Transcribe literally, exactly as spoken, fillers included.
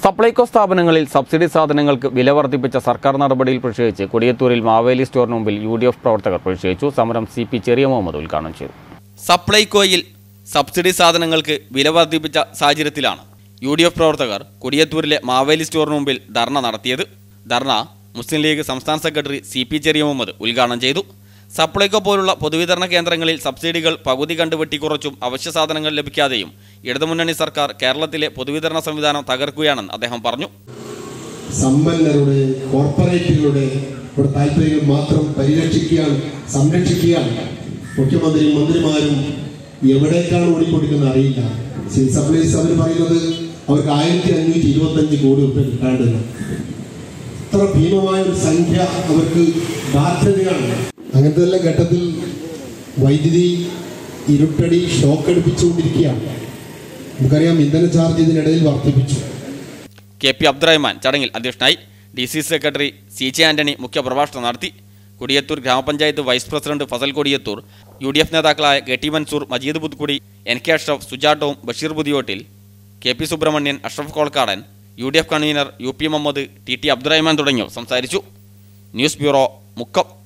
സപ്ലൈകോ സ്ഥാപനങ്ങളിൽ സബ്സിഡി സാധനങ്ങൾക്ക് വില വർദ്ധിപ്പിച്ച സർക്കാർ നടപടിയിൽ പ്രതിഷേധിച്ച് കൊടിയത്തൂരിൽ മാവേലി സ്റ്റോറിന് മുമ്പിൽ യു ഡി എഫ് പ്രവർത്തകർ പ്രതിഷേധിച്ചു. സമരം സി പി ചെറിയ മുഹമ്മദ് ഉദ്ഘാടനം ചെയ്തു. സപ്ലൈകോയിൽ സബ്സിഡി സാധനങ്ങൾക്ക് വില വർദ്ധിപ്പിച്ച സാഹചര്യത്തിലാണ് യു ഡി എഫ് പ്രവർത്തകർ കൊടിയത്തൂരിലെ മാവേലി സ്റ്റോറിന് മുമ്പിൽ ധർണ നടത്തിയത്. ധർണ മുസ്ലിം ലീഗ് സംസ്ഥാന സെക്രട്ടറി സി പി ചെറിയ മുഹമ്മദ് ഉദ്ഘാടനം ചെയ്തു. സപ്ലൈകോ പോലുള്ള പൊതുവിതരണ കേന്ദ്രങ്ങളിൽ സബ്സിഡികൾ പകുതി കണ്ട് വെട്ടിക്കുറച്ചും അവശ്യ സാധനങ്ങൾ ലഭിക്കാതെയും ഇടതുമുന്നണി സർക്കാർ കേരളത്തിലെ പൊതുവിതരണ സംവിധാനം തകർക്കുകയാണെന്ന് അദ്ദേഹം പറഞ്ഞു. സമ്പന്നരുടെ കോർപ്പറേറ്റുകളുടെ താല്പര്യങ്ങൾ മാത്രം പരിരക്ഷിക്കാൻ സംരക്ഷിക്കാൻ മുഖ്യമന്ത്രിയും മന്ത്രിമാരും എവിടേക്കാണ് ഓടിക്കൊടുക്കുന്നത് അറിയില്ല. സിവിൽ സപ്ലൈസ് അവർ പറയുന്നത് അവർക്ക് ആയിരത്തി അഞ്ഞൂറ്റി ഇരുപത്തി അഞ്ച് കോടി രൂപ കിട്ടാണ്ടില്ല. ഇത്ര ഭീമമായ ഒരു സംഖ്യ അവർക്ക് ബാധ്യതയാണ്. അങ്ങനത്തെ എല്ലാ ഘട്ടത്തിൽ വൈദ്യുതി ഇരുട്ടടി ഷോക്ക് അടിപ്പിച്ചുകൊണ്ടിരിക്കുകയാണ്. നമുക്കറിയാം, ഇന്ധന ചാർജ് ഇതിനിടയിൽ വർദ്ധിപ്പിച്ചു. കെ പി അബ്ദുറഹ്മാൻ ചടങ്ങിൽ അധ്യക്ഷനായി. D C secretary C J Antony മുഖ്യപ്രഭാഷണം നടത്തി. കൊടിയത്തൂർ ഗ്രാമപഞ്ചായത്ത് vice president Fazal Kodiyathoor, U D F നേതാക്കളായ K T Mansoor, Majeed Puthukkudi, N K Ashraf, സുജാട്ടവും Basheer Puthiyottil, K P Subrahmanyan, Ashraf Kolkadan, U D F convener U P Muhammad, T T Abdurahman തുടങ്ങിയവർ സംസാരിച്ചു. News bureau, Mukkam.